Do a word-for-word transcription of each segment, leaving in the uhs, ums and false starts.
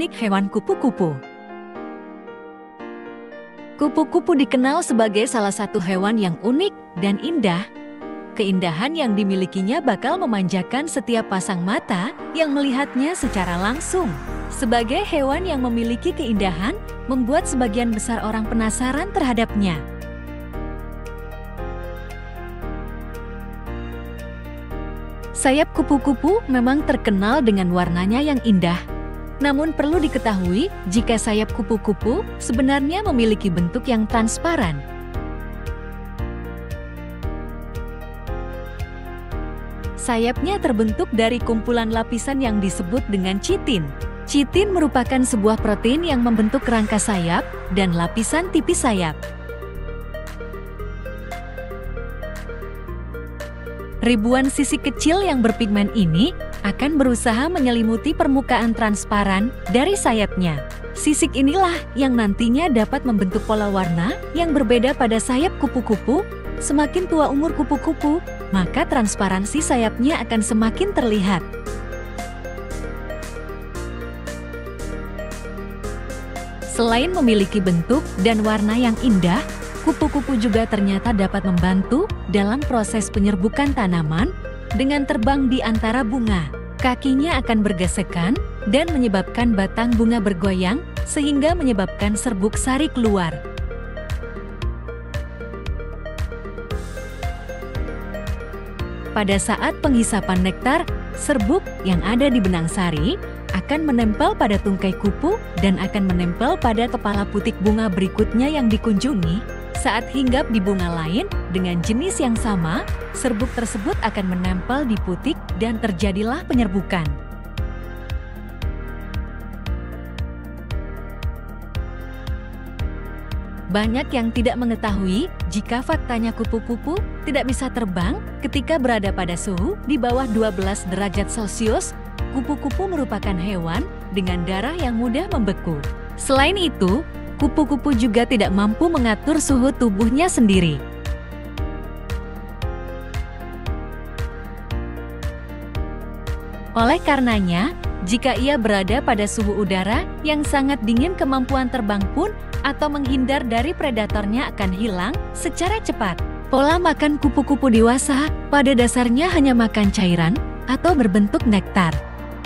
unik hewan kupu-kupu. Kupu-kupu dikenal sebagai salah satu hewan yang unik dan indah. Keindahan yang dimilikinya bakal memanjakan setiap pasang mata yang melihatnya secara langsung. Sebagai hewan yang memiliki keindahan, membuat sebagian besar orang penasaran terhadapnya. Sayap kupu-kupu memang terkenal dengan warnanya yang indah. Namun perlu diketahui jika sayap kupu-kupu sebenarnya memiliki bentuk yang transparan. Sayapnya terbentuk dari kumpulan lapisan yang disebut dengan chitin. Chitin merupakan sebuah protein yang membentuk rangka sayap dan lapisan tipis sayap. Ribuan sisik kecil yang berpigmen ini akan berusaha menyelimuti permukaan transparan dari sayapnya. Sisik inilah yang nantinya dapat membentuk pola warna yang berbeda pada sayap kupu-kupu. Semakin tua umur kupu-kupu, maka transparansi sayapnya akan semakin terlihat. Selain memiliki bentuk dan warna yang indah, kupu-kupu juga ternyata dapat membantu dalam proses penyerbukan tanaman dengan terbang di antara bunga. Kakinya akan bergesekan dan menyebabkan batang bunga bergoyang sehingga menyebabkan serbuk sari keluar. Pada saat penghisapan nektar, serbuk yang ada di benang sari akan menempel pada tungkai kupu dan akan menempel pada kepala putik bunga berikutnya yang dikunjungi. Saat hinggap di bunga lain dengan jenis yang sama, serbuk tersebut akan menempel di putik dan terjadilah penyerbukan. Banyak yang tidak mengetahui jika faktanya kupu-kupu tidak bisa terbang ketika berada pada suhu di bawah dua belas derajat Celcius. Kupu-kupu merupakan hewan dengan darah yang mudah membeku. Selain itu, kupu-kupu juga tidak mampu mengatur suhu tubuhnya sendiri. Oleh karenanya, jika ia berada pada suhu udara yang sangat dingin, kemampuan terbang pun atau menghindar dari predatornya akan hilang secara cepat. Pola makan kupu-kupu dewasa pada dasarnya hanya makan cairan atau berbentuk nektar.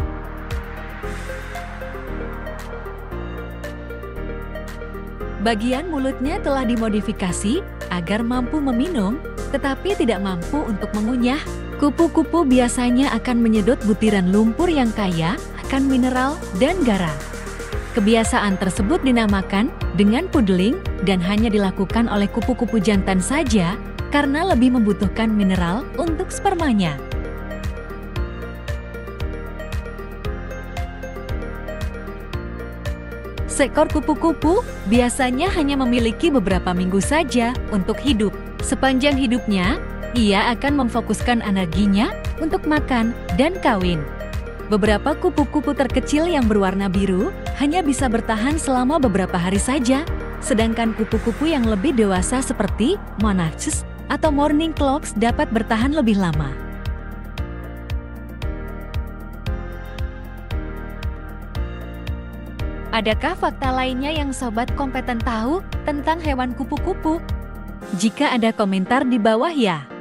Bagian mulutnya telah dimodifikasi agar mampu meminum, tetapi tidak mampu untuk mengunyah. Kupu-kupu biasanya akan menyedot butiran lumpur yang kaya akan mineral dan garam. Kebiasaan tersebut dinamakan dengan pudling dan hanya dilakukan oleh kupu-kupu jantan saja karena lebih membutuhkan mineral untuk spermanya. Seekor kupu-kupu biasanya hanya memiliki beberapa minggu saja untuk hidup. Sepanjang hidupnya, ia akan memfokuskan energinya untuk makan dan kawin. Beberapa kupu-kupu terkecil yang berwarna biru hanya bisa bertahan selama beberapa hari saja, sedangkan kupu-kupu yang lebih dewasa seperti monarchs atau morning clocks dapat bertahan lebih lama. Adakah fakta lainnya yang sobat kompeten tahu tentang hewan kupu-kupu? Jika ada, komentar di bawah ya.